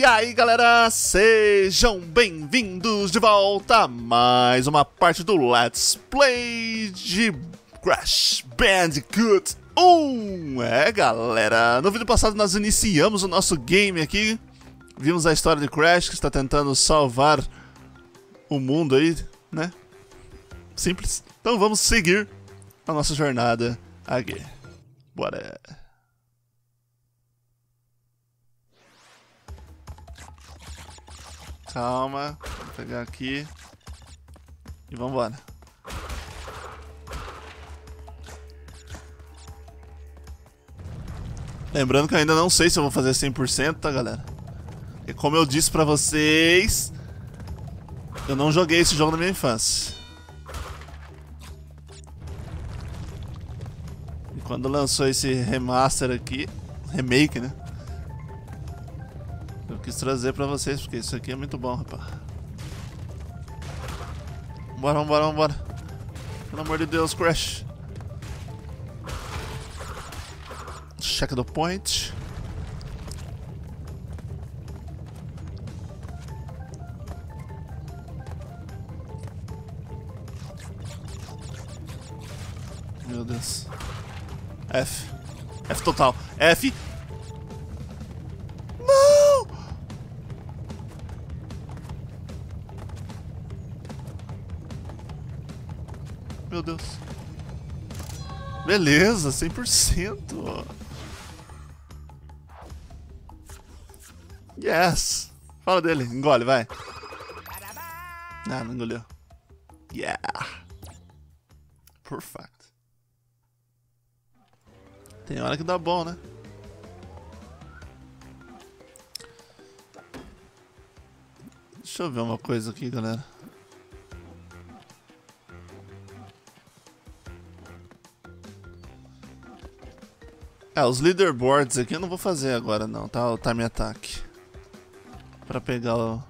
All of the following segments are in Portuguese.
E aí galera, sejam bem-vindos de volta a mais uma parte do Let's Play de Crash Bandicoot 1. Galera, no vídeo passado nós iniciamos o nosso game aqui. Vimos a história de Crash que está tentando salvar o mundo aí, né? Simples. Então vamos seguir a nossa jornada aqui. Bora. Calma, vou pegar aqui e vambora. Lembrando que eu ainda não sei se eu vou fazer 100%, tá, galera? E como eu disse pra vocês, eu não joguei esse jogo na minha infância. E quando lançou esse remaster aqui, remake, né? Eu quis trazer pra vocês, porque isso aqui é muito bom, rapaz. Vambora, vambora, vambora. Pelo amor de Deus, Crash. Check the point. Meu Deus. F. F total. F. Não! Meu Deus. Beleza, 100%. Yes. Fala dele, engole, vai. Ah, não engoliu. Yeah. Perfect. Tem hora que dá bom, né? Deixa eu ver uma coisa aqui, galera. Os leaderboards aqui eu não vou fazer agora não, tá? O time attack. Pra pegar o...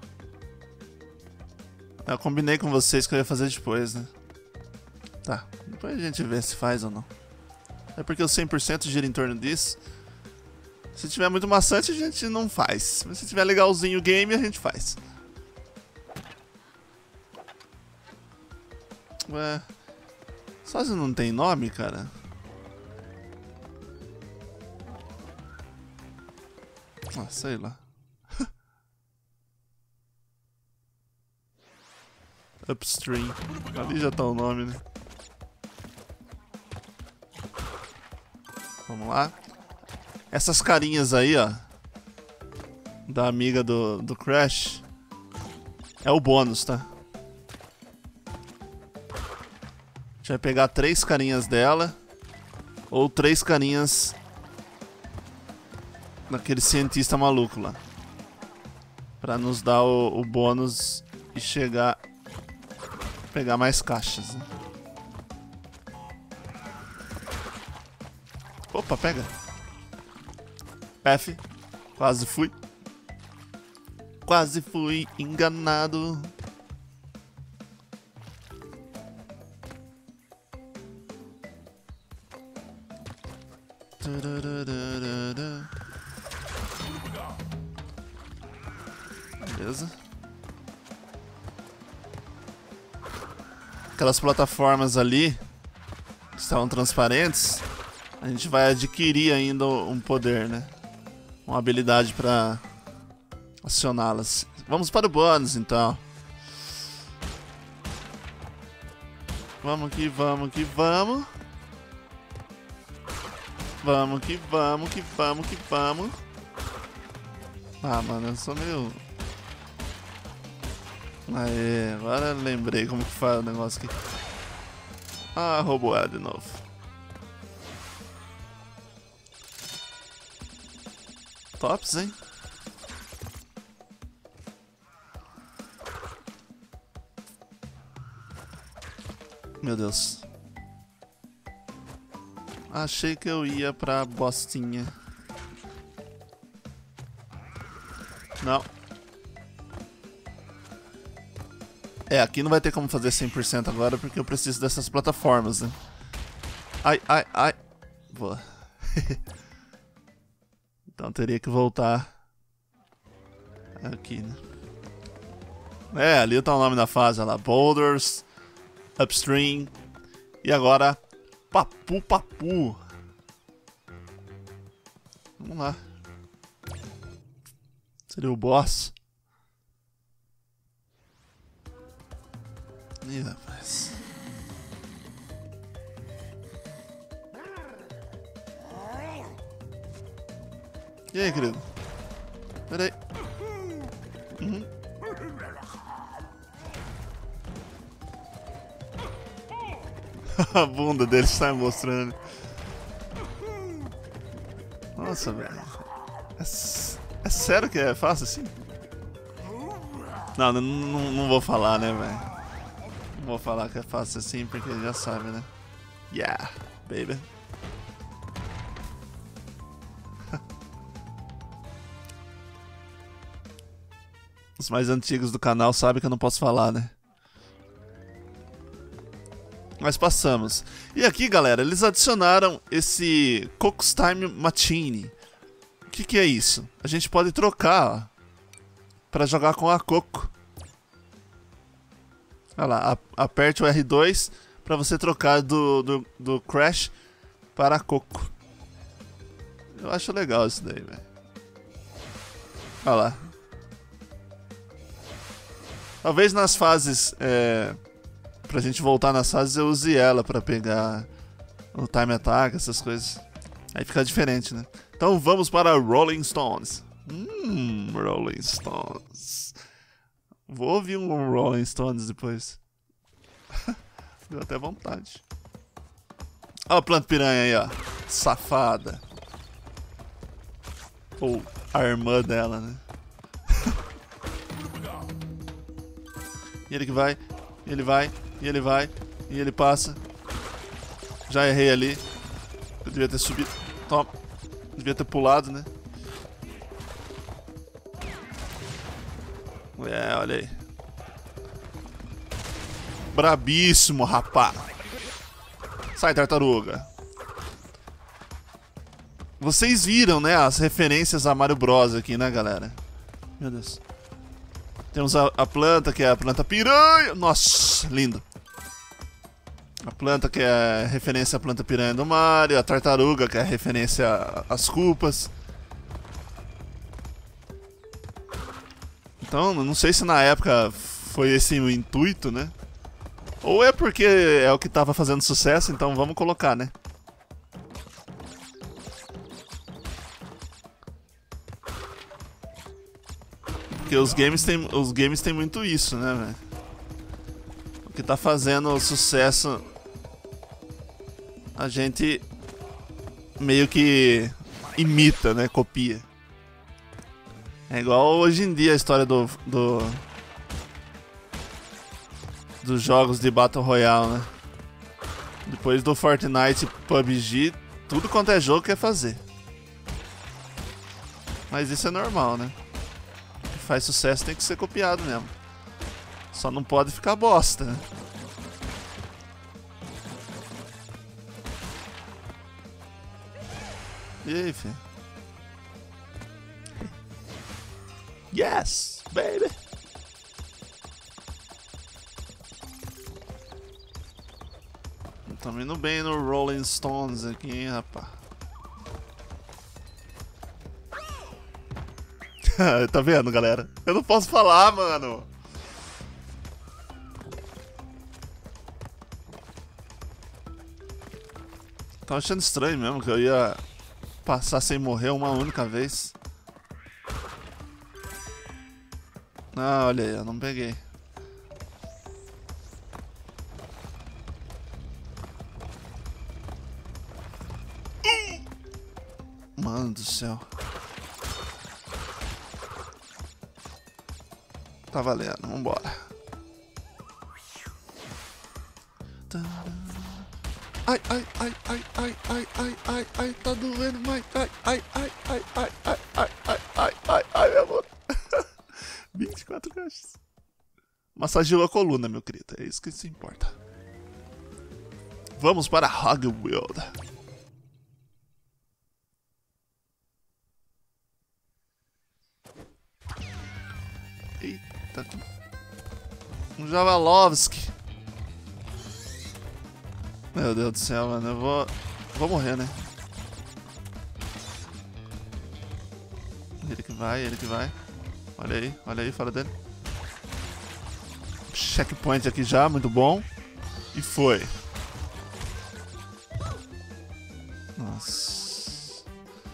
Eu combinei com vocês que eu ia fazer depois, né? Tá, depois a gente vê se faz ou não. É porque o 100% gira em torno disso. Se tiver muito maçante a gente não faz. Mas se tiver legalzinho o game a gente faz. Ué... Só se não tem nome, cara? Ah, sei lá. Upstream. Ali já tá o nome, né? Vamos lá. Essas carinhas aí, ó. Da amiga do Crash. É o bônus, tá? A gente vai pegar 3 carinhas dela. Ou 3 carinhas... daquele cientista maluco lá. Pra nos dar o bônus e chegar... pegar mais caixas, né? Opa, pega. F. Quase fui. Quase fui enganado. Beleza. Aquelas plataformas ali que estavam transparentes, a gente vai adquirir ainda um poder, né? Uma habilidade para acioná-las. Vamos para o bônus, então. Vamos que vamos que vamos. Vamos que vamos que vamos que vamos. Ah, mano, eu sou meio... Aê, agora eu lembrei como que faz o negócio aqui. Ah, roubou ela de novo. Tops, hein? Meu Deus. Achei que eu ia pra bostinha. Não. Aqui não vai ter como fazer 100% agora porque eu preciso dessas plataformas, né? Ai, ai, ai. Boa. Então teria que voltar Aqui, né? É, ali tá o nome da fase, olha lá. Boulders, Upstream. E agora, Papu Papu. Vamos lá. Seria o boss. Ih, rapaz. E aí, querido? Pera aí. Uhum. A bunda dele está mostrando. Nossa, velho. É sério que é fácil assim? Não vou falar, né, velho? Não vou falar que é fácil assim, porque já sabe, né? Yeah, baby. Os mais antigos do canal sabem que eu não posso falar, né? Mas passamos. E aqui, galera, eles adicionaram esse Coco's Time Machine. O que é isso? A gente pode trocar, ó, pra jogar com a Coco. Olha lá, aperte o R2 pra você trocar do Crash para a Coco. Eu acho legal isso daí, velho. Olha lá. Talvez nas fases, pra gente voltar nas fases, eu use ela pra pegar o Time Attack, essas coisas. Aí fica diferente, né? Então vamos para Rolling Stones. Rolling Stones. Vou ouvir um Rolling Stones depois. Deu até vontade. Olha a planta piranha aí, ó. Safada. Ou a irmã dela, né? E ele que vai, e ele vai, e ele vai, e ele passa. Já errei ali. Eu devia ter subido. Toma. Devia ter pulado, né? É, olha aí. Brabíssimo, rapá. Sai, tartaruga. Vocês viram, né, as referências a Mario Bros aqui, né, galera? Meu Deus. Temos a planta, que é a planta piranha. Nossa, lindo. A planta, que é referência à planta piranha do Mario. A tartaruga, que é referência às culpas. Então, não sei se na época foi esse o intuito, né? Ou é porque é o que tava fazendo sucesso, então vamos colocar, né? Porque os games tem muito isso, né, velho? O que tá fazendo sucesso, a gente meio que imita, né? Copia. É igual hoje em dia a história dos jogos de Battle Royale, né? Depois do Fortnite e PUBG, tudo quanto é jogo quer fazer. Mas isso é normal, né? O que faz sucesso tem que ser copiado mesmo. Só não pode ficar bosta, né? E aí, filho? Yes, baby! Tamo indo bem no Rolling Stones aqui, hein, rapá. Tá vendo, galera? Eu não posso falar, mano. Tava achando estranho mesmo que eu ia passar sem morrer uma única vez. Ah, olha aí, eu não peguei. Mano do céu. Tá valendo, vambora. Ai, ai, ai, ai, ai, ai, ai, ai, ai, tá doendo, mãe. Ai, ai, ai, ai, ai, ai, ai, ai, ai, ai, ai, meu amor. 24 caixas. Massageou a coluna, meu querido. É isso que se importa. Vamos para Hogworld. Eita. Um Javalovski. Meu Deus do céu, mano. Eu vou morrer, né? Ele que vai. Olha aí, fora dele. Checkpoint aqui já, muito bom. E foi. Nossa.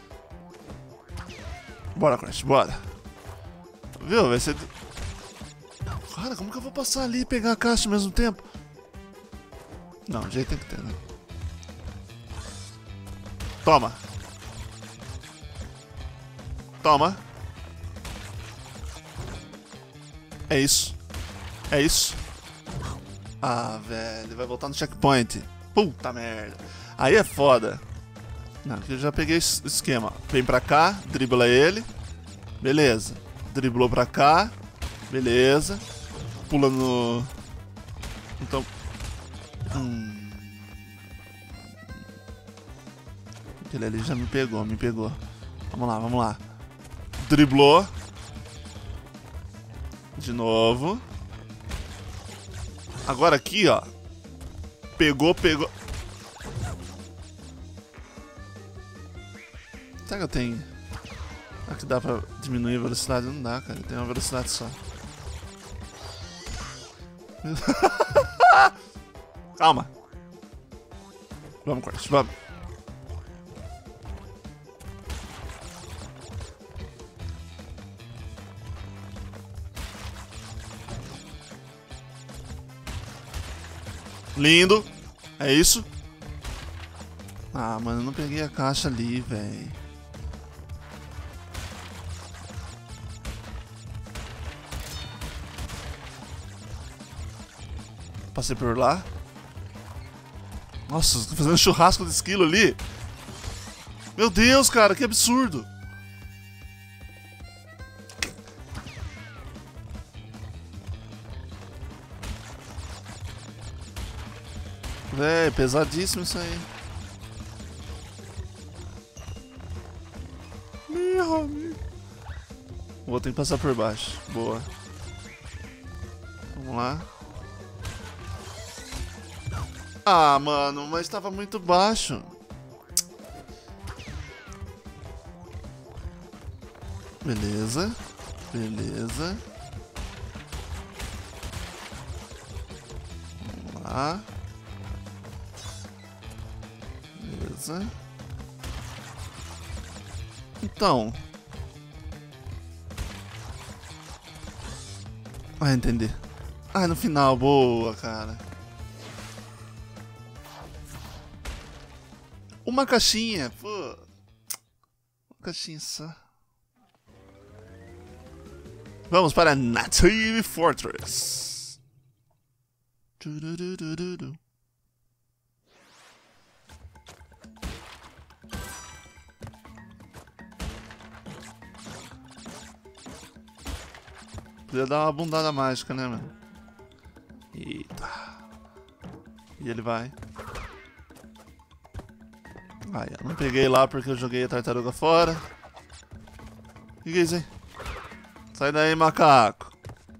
Bora, Crash, bora. Viu? Vai ser... Cara, como que eu vou passar ali e pegar a caixa ao mesmo tempo? Não, jeito tem que ter, né? Toma. Toma. É isso. É isso. Ah, velho. Vai voltar no checkpoint. Puta merda. Aí é foda. Não, aqui eu já peguei esse esquema. Vem pra cá, dribla ele. Beleza. Driblou pra cá. Beleza. Pula no... Então... Aquele ali já me pegou. Vamos lá. Driblou. De novo. Agora aqui, ó. Pegou. Será que eu tenho... Aqui dá pra diminuir a velocidade? Não dá, cara. Tem uma velocidade só. Calma. Vamos, Crash, vamos. Lindo. É isso. Ah, mano, eu não peguei a caixa ali, velho. Passei por lá. Nossa, tô fazendo churrasco de esquilo ali. Meu Deus, cara, que absurdo. Véi, pesadíssimo isso aí. Meu amigo. Vou ter que passar por baixo. Boa. Vamos lá. Ah, mano, mas tava muito baixo. Beleza. Vamos lá. Beleza. Então. Ah, entendi. Ah, no final, boa, cara. Uma caixinha, pô. Uma caixinha só. Vamos para Native Fortress. Podia dar uma bundada mágica, né, mano? Eita. E ele vai. Ah, eu não peguei lá porque eu joguei a tartaruga fora. O que é isso aí? Sai daí, macaco.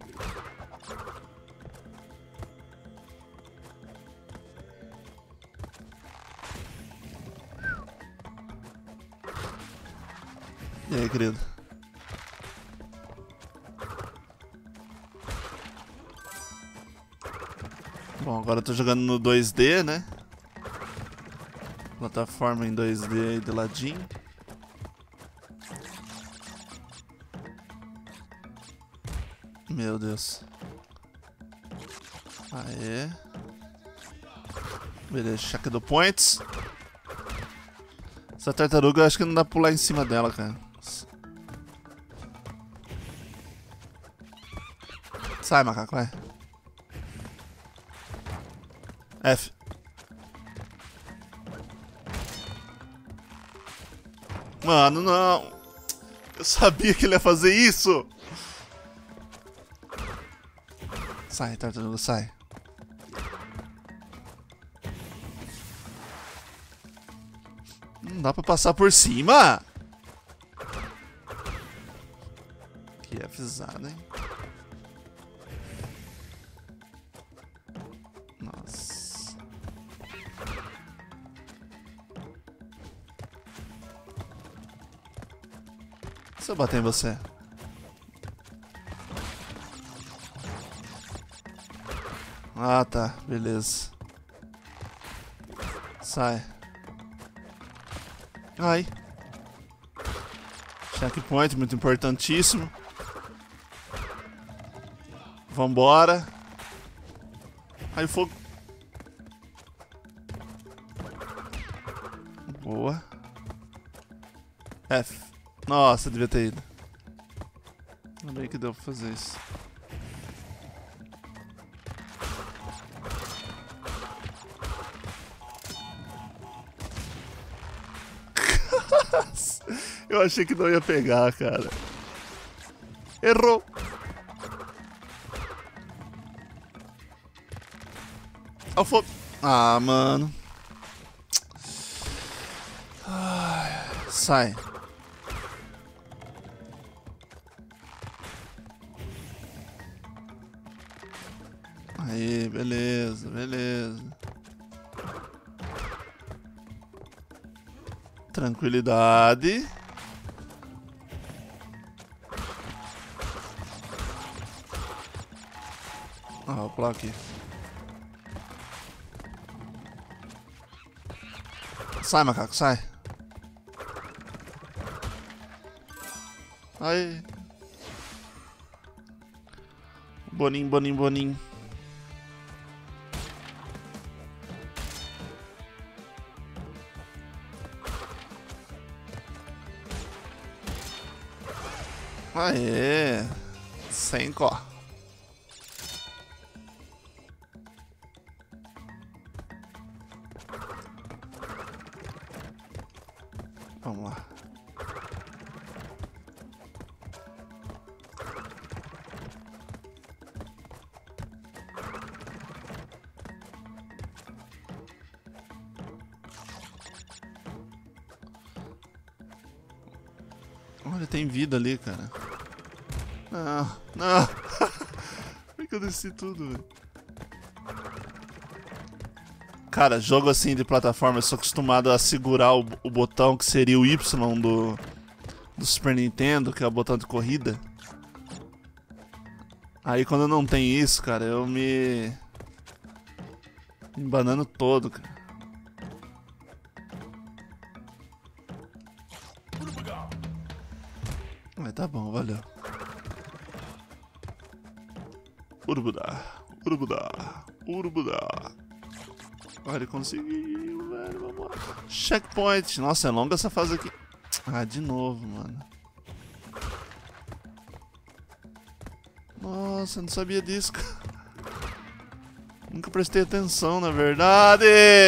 E aí, querido? Bom, agora eu tô jogando no 2D, né? Plataforma em 2D aí do ladinho. Meu Deus. Aê. Beleza, Shadow Points. Essa tartaruga eu acho que não dá pra pular em cima dela, cara. Sai, macaco, vai. F. Mano, não. Eu sabia que ele ia fazer isso. Sai, tartaruga, sai. Não dá pra passar por cima. Que avisado, hein? Se eu bater em você. Ah, tá. Beleza. Sai. Ai. Checkpoint, muito importantíssimo. Vambora. Aí, fogo. Boa. F. Nossa, devia ter ido. Ainda bem que deu pra fazer isso. Eu achei que não ia pegar, cara. Errou. Ó, fogo. Ah, mano. Ai, sai. Aí, beleza, beleza. Tranquilidade. Ah, vou pular aqui. Sai, macaco, sai. Aí. Boninho, boninho, boninho. Aê. 5. Vamos lá. Olha, tem vida ali, cara. Não, não. Por que eu desci tudo, velho? Cara, jogo assim de plataforma, eu sou acostumado a segurar o botão que seria o Y do Super Nintendo, que é o botão de corrida. Aí quando não tem isso, cara, eu me embanando todo, cara. Mas tá bom, valeu. Urubudá, urubudá, urubudá. Olha, ele conseguiu, velho, vamos lá. Checkpoint. Nossa, é longa essa fase aqui. Ah, de novo, mano. Nossa, eu não sabia disso, cara. Nunca prestei atenção, na verdade.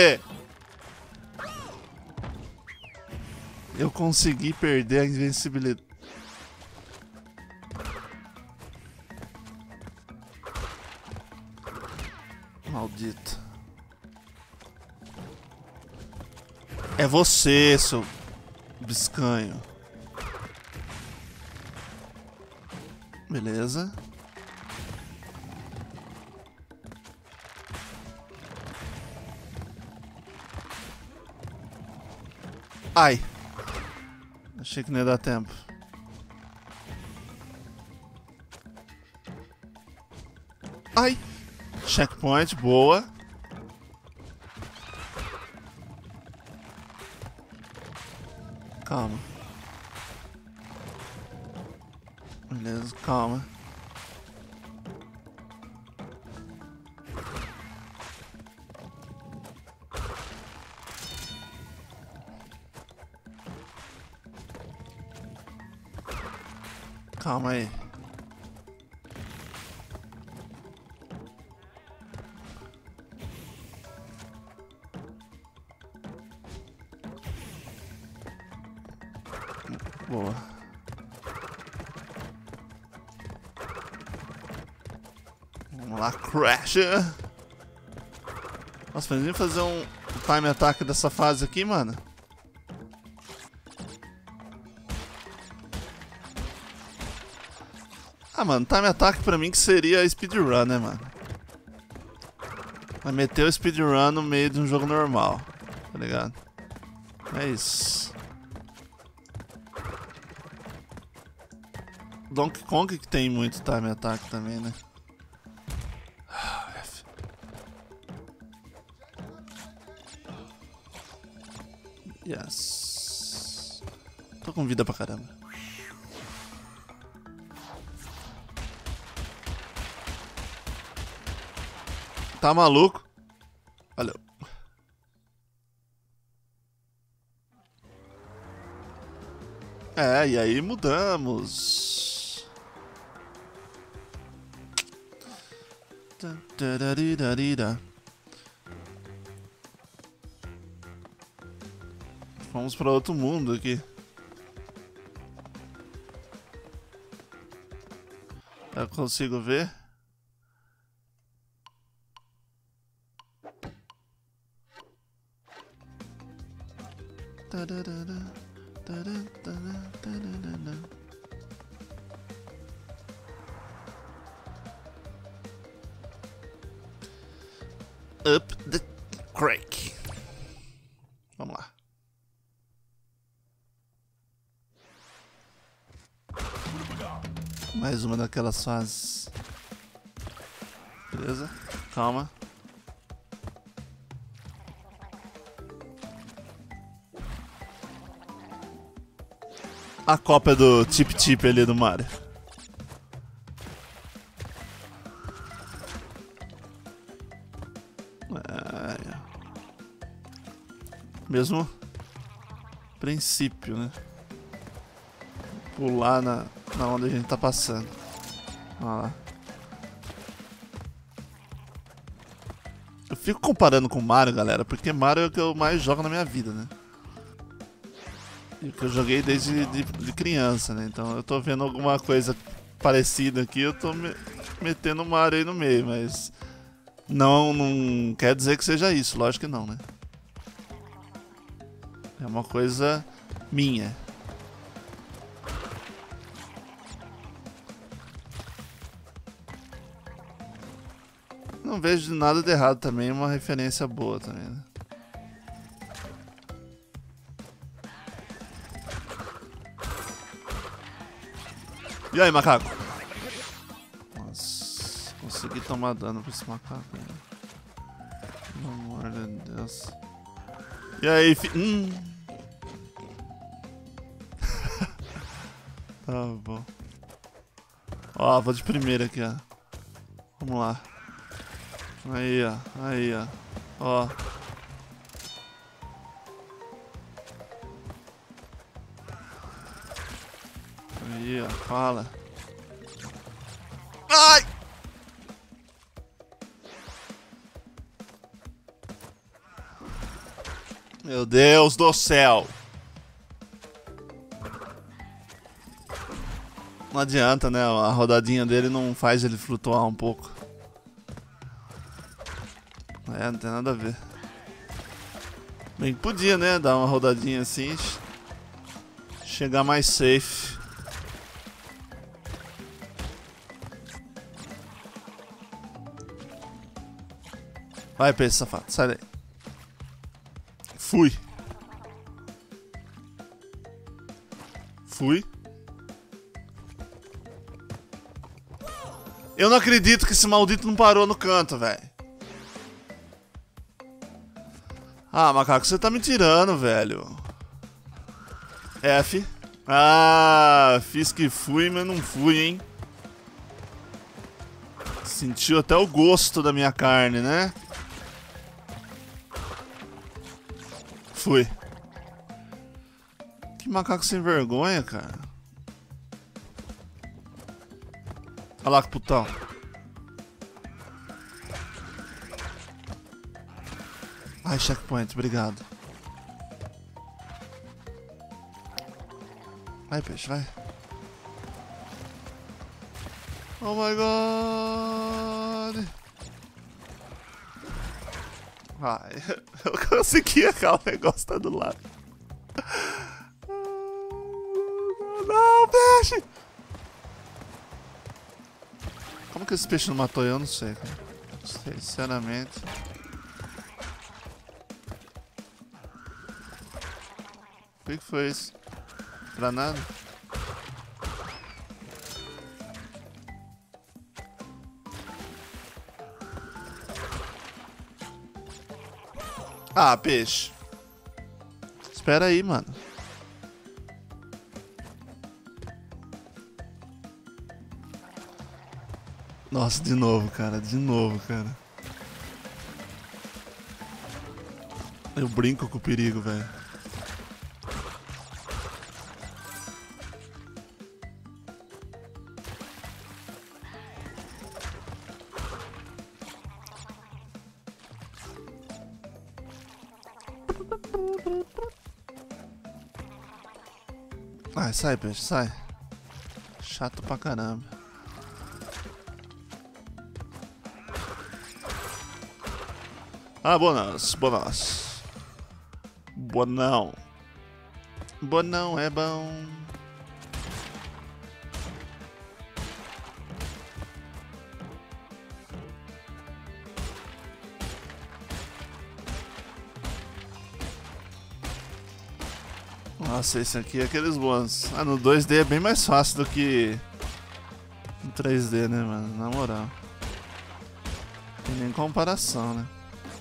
Eu consegui perder a invencibilidade. Maldito. É você, seu biscanho. Beleza. Ai. Achei que não ia dar tempo. Ai. Checkpoint, boa. Calma. Beleza, calma. Calma aí. Boa. Vamos lá, Crash. Nossa, podemos fazer um time attack dessa fase aqui, mano. Ah, mano, time attack pra mim que seria speedrun, né, mano? Vai meter o speedrun no meio de um jogo normal, tá ligado? É isso. Donkey Kong que tem muito time attack também, né? F. Yes. Tô com vida pra caramba. Tá maluco? Valeu. É, e aí mudamos. Vamos para outro mundo aqui. Eu consigo ver? Up the crack. Vamos lá. Mais uma daquelas fases. Beleza? Calma. A cópia do Tip Tip ali do Mario. Mesmo princípio, né? Pular na onde a gente tá passando. Olha lá. Eu fico comparando com Mario, galera, porque Mario é o que eu mais jogo na minha vida, né? E o que eu joguei desde de criança, né? Então eu tô vendo alguma coisa parecida aqui, eu tô metendo o Mario aí no meio, mas não quer dizer que seja isso, lógico que não, né? É uma coisa minha. Não vejo nada de errado também, é uma referência boa também, né? E aí, macaco? Nossa, consegui tomar dano pra esse macaco, né? Pelo amor de Deus. E aí, Tá bom. Ó, vou de primeira aqui, ó. Vamos lá. Aí, ó. Aí, ó. Ó. Aí, ó. Fala. Ai! Meu Deus do céu. Não adianta, né? A rodadinha dele não faz ele flutuar um pouco. É, não tem nada a ver. Bem que podia, né? Dar uma rodadinha assim. Chegar mais safe. Vai, peixe safado. Sai daí. Fui. Fui. Eu não acredito que esse maldito não parou no canto, velho. Ah, macaco, você tá me tirando, velho. F. Ah, fiz que fui, mas não fui, hein. Sentiu até o gosto da minha carne, né? Fui. Que macaco sem vergonha, cara. Olha lá que putão. Ai, checkpoint, obrigado. Vai, peixe, vai. Oh my god. Vai. Eu consegui, aquele negócio tá do lado. Não, peixe! Como que esse peixe não matou eu? Não sei, cara. Sinceramente. O que foi isso? Granada? Ah, peixe. Espera aí, mano. Nossa, de novo, cara. De novo, cara. Eu brinco com o perigo, velho. Ai, sai, peixe, sai. Chato pra caramba. Ah, bonas, bonas. Bonão. Bonão é bom. Nossa, esse aqui é aqueles bons. Ah, no 2D é bem mais fácil do que no 3D, né, mano? Na moral. Tem nem comparação, né?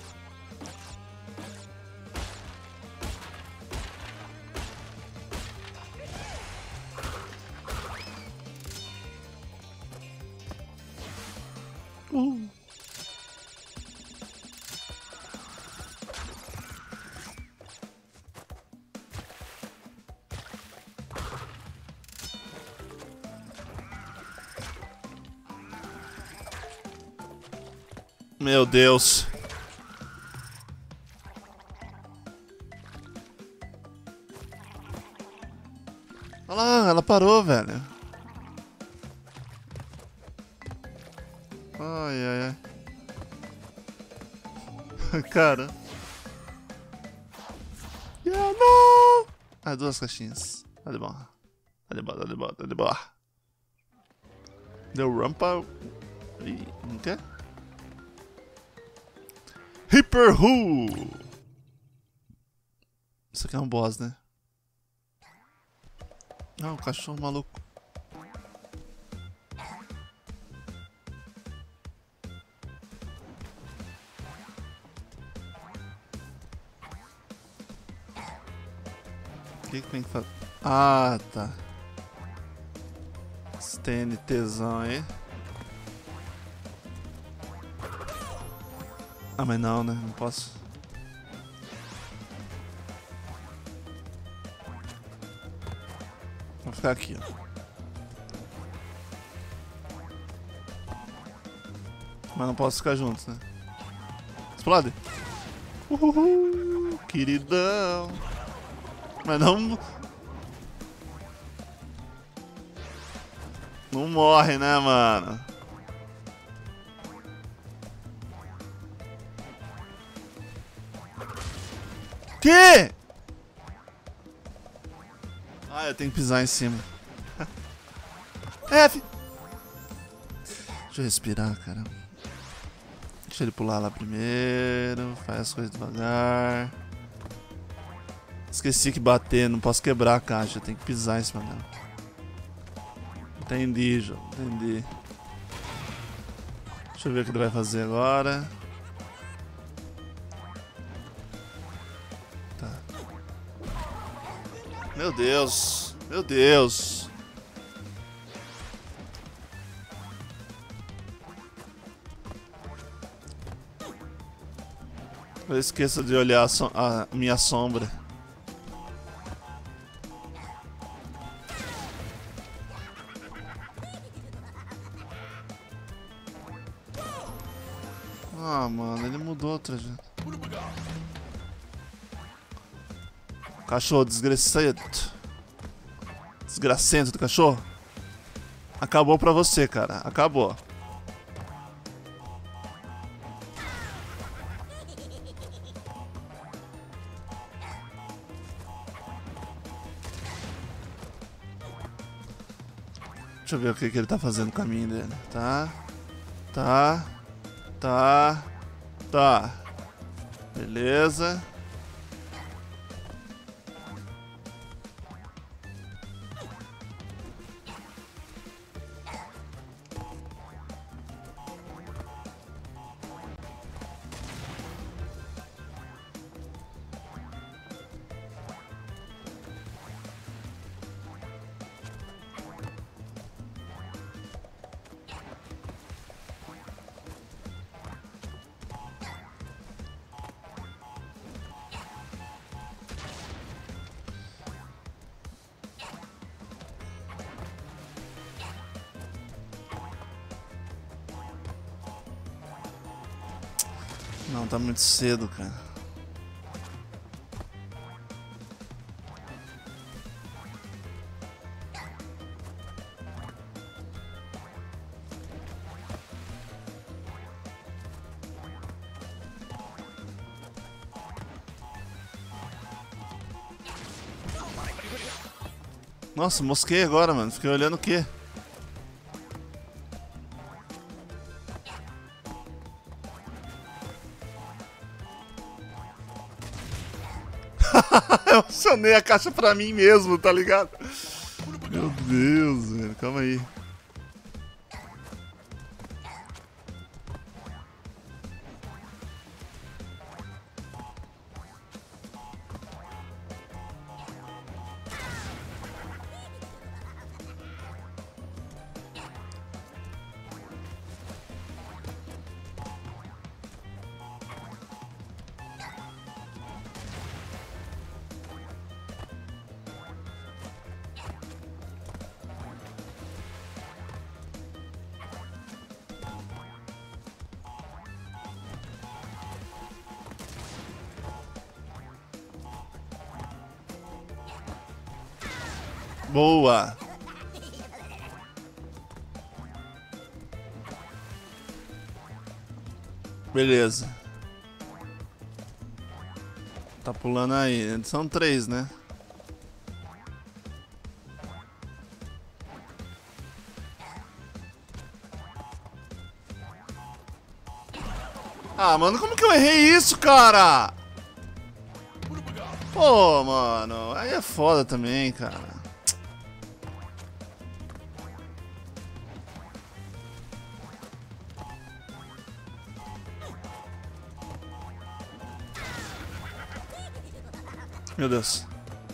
Meu Deus. Olha lá, ela parou, velho. Ai, ai, ai. Cara. Yeah, não! Ah, 2 caixinhas. Tá de boa. Tá de boa, tá de boa, tá de boa. Deu rampa. E não quer? Hyper Who! Isso aqui é um boss, né? Ah, o cachorro maluco. O que tem que fazer? Ah, tá. Esse TNTzão aí. Ah, mas não, né? Não posso. Vou ficar aqui, ó. Mas não posso ficar juntos, né? Explode! Uhul, queridão! Mas não... Não morre, né, mano? Que? Ah, eu tenho que pisar em cima. F! Deixa eu respirar, cara. Deixa ele pular lá primeiro. Faz as coisas devagar. Esqueci que bater, não posso quebrar a caixa. Eu tenho que pisar em cima dela. Entendi, João. Entendi. Deixa eu ver o que ele vai fazer agora. Tá. Meu Deus. Meu Deus. Eu esqueço de olhar a minha sombra. Ah, mano, ele mudou outra já. Cachorro desgracento. Desgracento do cachorro. Acabou pra você, cara. Acabou. Deixa eu ver o que ele tá fazendo no caminho dele. Tá. Tá. Tá. Tá. Beleza. Não, tá muito cedo, cara. Nossa, mosquei agora, mano. Fiquei olhando o quê? Eu acionei a caixa pra mim mesmo, tá ligado? Meu Deus, velho. Calma aí. Boa! Beleza. Tá pulando aí. São 3, né? Ah, mano, como que eu errei isso, cara? Pô, mano, aí é foda também, cara. Meu Deus.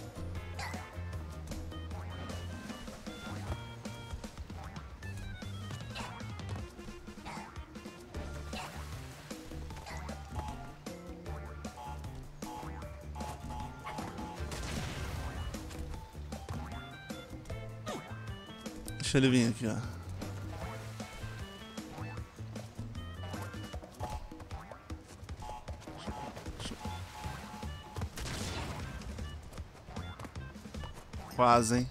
Deixa ele vir aqui, ó. Quase, hein?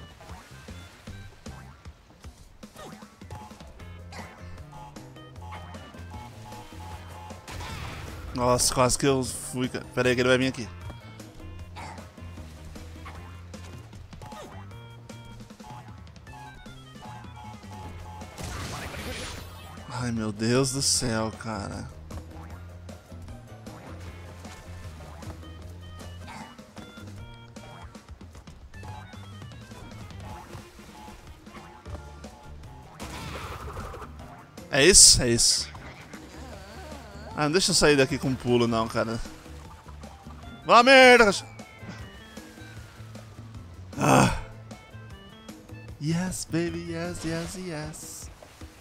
Nossa, quase que eu fui, cara. Pera aí que ele vai vir aqui. Ai, meu Deus do céu, cara. É isso? É isso. Ah, não deixa eu sair daqui com pulo não, cara. Vá merda! Ah. Yes, baby, yes, yes, yes.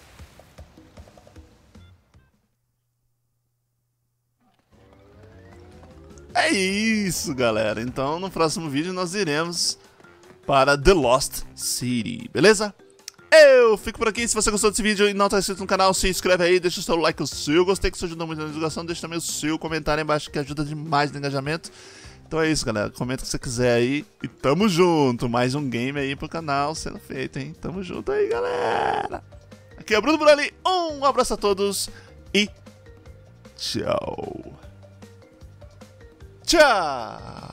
É isso, galera. Então, no próximo vídeo nós iremos para The Lost City, beleza? Eu fico por aqui. Se você gostou desse vídeo e não está inscrito no canal, se inscreve aí, deixa o seu like, o seu gostei, que isso ajuda muito na divulgação. Deixa também o seu comentário aí embaixo, que ajuda demais no engajamento. Então é isso, galera. Comenta o que você quiser aí. E tamo junto. Mais um game aí pro canal sendo feito, hein? Tamo junto aí, galera. Aqui é o Bruno Burali. Um abraço a todos e tchau. Tchau.